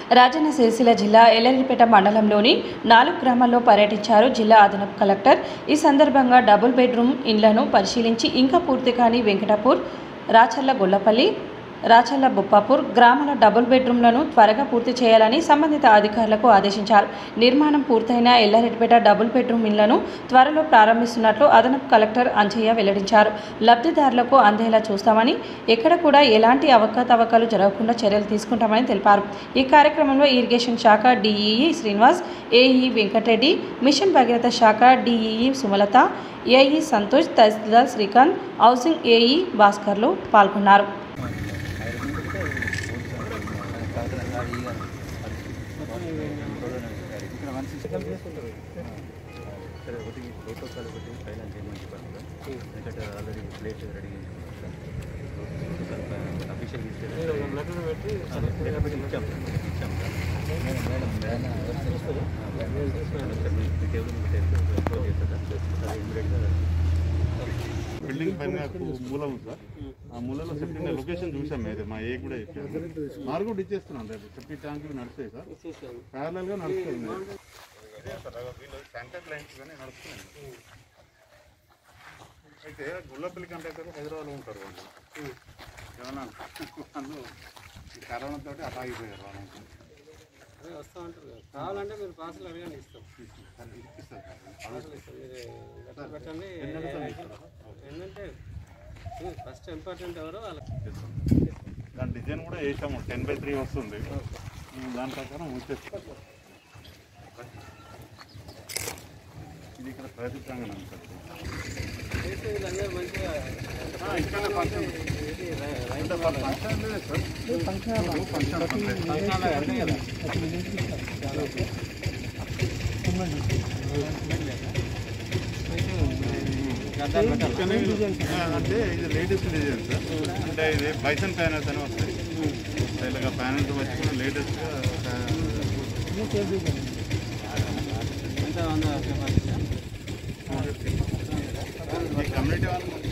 రాజన్న సిరిసిల్ల జిల్లా ఎల్లరిపేట మండలంలోని 4 గ్రామాల్లో పర్యటించారు జిల్లా అదనపు కలెక్టర్. ఈ సందర్భంగా డబుల్ బెడ్రూమ్ ఇండ్లను పరిశీలించి ఇంకా పూర్తి కాని వెంకటాపూర్, రాచర్ల గొల్లపల్లి, రాచర్ల బొప్పాపూర్ గ్రామాల డబుల్ బెడ్రూమ్లను త్వరగా పూర్తి చేయాలని సంబంధిత అధికారులకు ఆదేశించారు. నిర్మాణం పూర్తయిన ఎల్లారెడ్డిపేట డబుల్ బెడ్రూమ్ ఇండ్లను త్వరలో ప్రారంభిస్తున్నట్లు అదనపు కలెక్టర్ అంజయ్య వెల్లడించారు. లబ్ధిదారులకు అందేలా చూస్తామని, ఎక్కడ కూడా ఎలాంటి అవకతవకలు జరగకుండా చర్యలు తీసుకుంటామని తెలిపారు. ఈ కార్యక్రమంలో ఇరిగేషన్ శాఖ DEE Srinivas, AE Venkatareddy, mission Bhagiratha శాఖ డిఈఈ సుమలత, ఏఈ సంతోష్, తహసీల్దార్ శ్రీకాంత్, హౌసింగ్ ఏఈ భాస్కర్లు పాల్గొన్నారు. బిల్డింగ్ పైన మూల ఉంది సార్. ఆ మూలలో సెప్టింగ్ లొకేషన్ చూసాం. మా ఏ కూడా మారు కూడా ఇచ్చేస్తున్నాం. రేపు సెప్టింగ్ ట్యాంకులు నడుస్తాయి సార్, ప్యారలల్ గా నడుస్తాయి. వీళ్ళు ట్యాంకర్ లైన్స్ కానీ నడుస్తున్నాయి. అయితే గుల్లపల్లి కంటే హైదరాబాద్లో ఉంటారు వాళ్ళు. ఏమన్నా వాళ్ళు ఈ కరోనా తోటి అలా అయిపోయారు. వాళ్ళు వస్తూ ఉంటారు కదా, కావాలంటే మీరు పార్సల్ అడగండి, ఇస్తాం. పెట్టండి. ఏంటంటే ఫస్ట్ ఇంపార్టెంట్ ఎవరో వాళ్ళకి దాని డిజైన్ కూడా వేసాము. 10/3 వస్తుంది. దాని ప్రకారం వచ్చేస్తాం. ఇది ఇక్కడ ప్రతి ప్రాంగణం వీళ్ళందరూ మంచిగా అంటే ఇది లేటెస్ట్ డిజైన్ సార్. అంటే ఇది బైసన్ ప్యానల్స్ అని వస్తాయి. ఇలాగ ప్యానల్స్ వచ్చి లేటెస్ట్గా కమ్యూనిటీ వాళ్ళు